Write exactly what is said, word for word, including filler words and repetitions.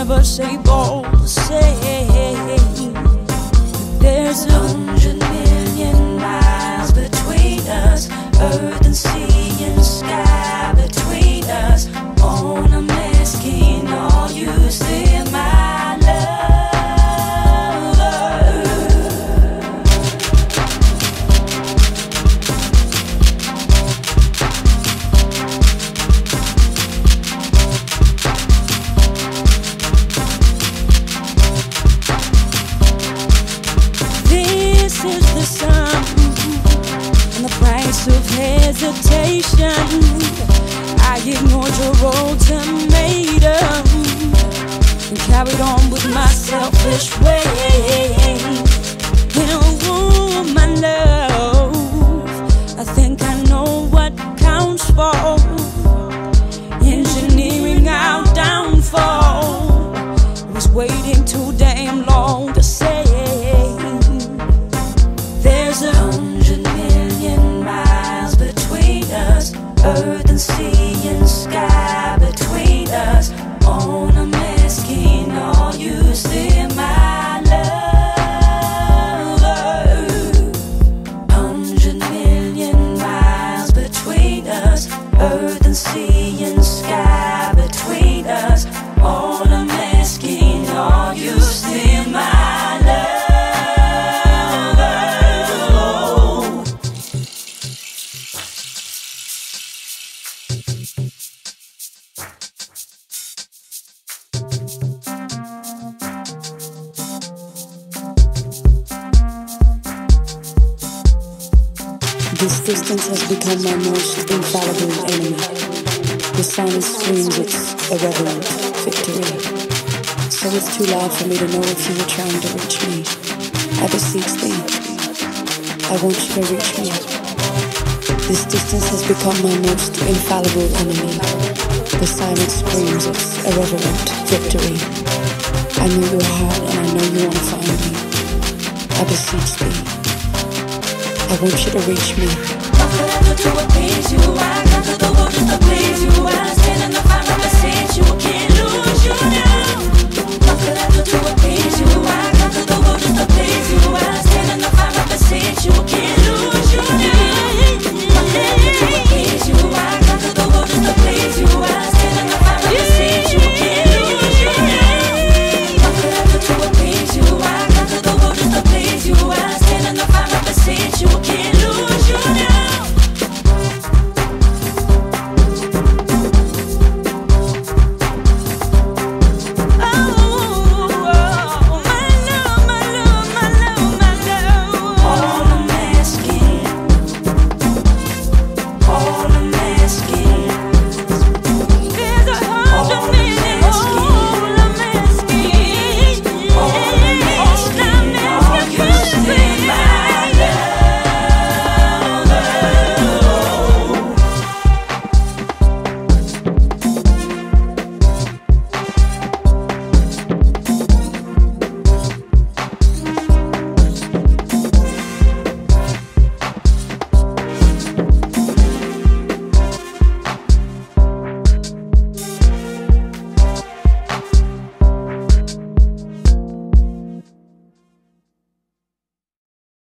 us able to say there's a hundred million miles between us, earth and sea and sky between us. On a mesquite, all you see, my lover. This is the sum and the price of hesitation. I ignored your ultimatum and carried on with my selfish ways. And oh, my love, I think I know what counts for engineering our downfall. I was waiting too damn long to say there's a hundred million miles between us, earth and sea and sky between us. On a mesquite, all you see, my lover. Hundred million miles between us, earth and sea and sky between us. On a mesquite, all you see, my lover. This distance has become my most infallible enemy. The silence screams its irreverent victory. So it's too loud for me to know if you were trying to reach me. I beseech thee, I want you to reach me. This distance has become my most infallible enemy. The silence screams its irreverent victory. I know your heart and I know you want to find me. I beseech thee, I want you to reach me. Nothing to appease you, I got to the world just to please you.